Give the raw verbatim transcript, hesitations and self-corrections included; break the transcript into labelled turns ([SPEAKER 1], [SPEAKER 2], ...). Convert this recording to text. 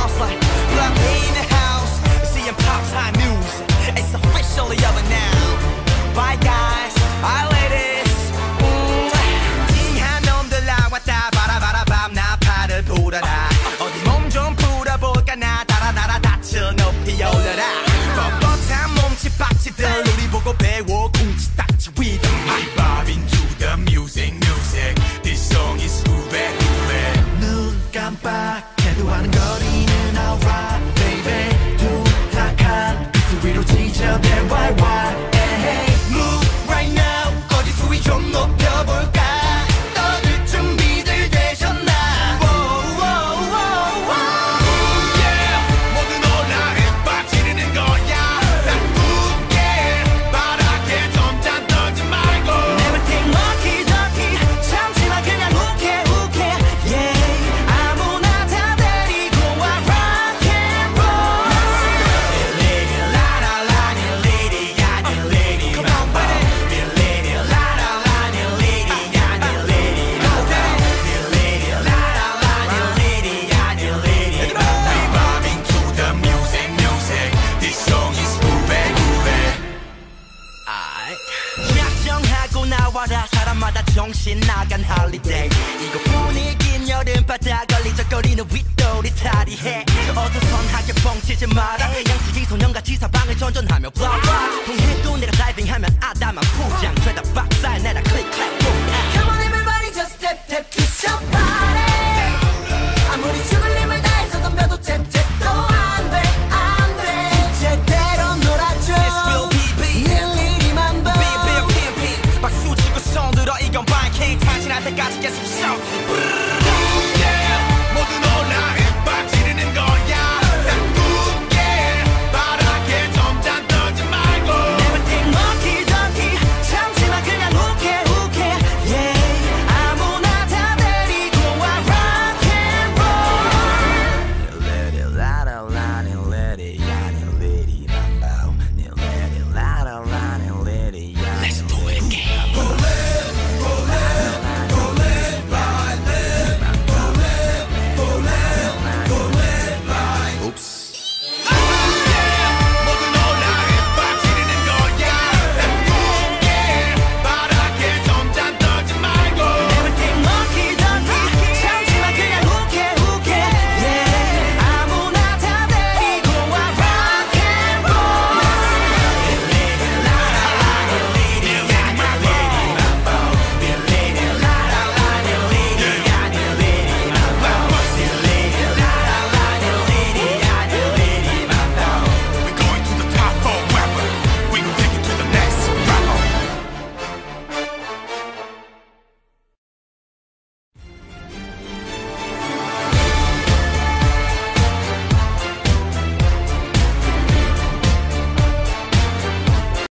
[SPEAKER 1] bounce like Black in the house. Seeing pop time music, it's officially over now. Bye guys, bye ladies. 팅한 놈들 나왔다 바라바라 밤나 팔을 불어라. 어디 몸 좀 풀어볼까 나 따라 나라 다쳐 높이 올려라. 뻣뻣한 몸치 빡치들 우리 보고 배워 쿵치 딱지 위드.
[SPEAKER 2] I bob into the music, music. This song is 후배 후배.
[SPEAKER 3] 눈 깜빡해도 하는 거리는 alright, baby. 둔탁한 비트 위로 지저대 why why.
[SPEAKER 1] Move right now. 어디 수위 좀 높여볼까. 떠들 준비들 되셨나. Whoa, whoa, whoa, whoa.
[SPEAKER 2] Yeah, 모두 놀라 빠지르는 거야. 나쁘게 바라게 점점 떨지 말고.
[SPEAKER 1] Everything lucky ducky. 참지마 그냥 욱해 욱해. Yeah, 아무나 다 데리고 와 rock and roll. Nilli la la la Nilli 야 Nilli 봐. Nilli la la la Nilli 야 Nilli 봐. Nilli la la la Nilli 야 Nilli 봐.
[SPEAKER 2] We bobbing to the music, music. This song is 후배 후배.
[SPEAKER 1] 약정하고 나와라 사람마다 정신 나간 할리데이. 이거 분위긴 여름바다 걸리적거리는 윗돌이 탈의해. 어두선하게 뻥치지 마라. 양치기 소년같이 사방을 전전하며 블록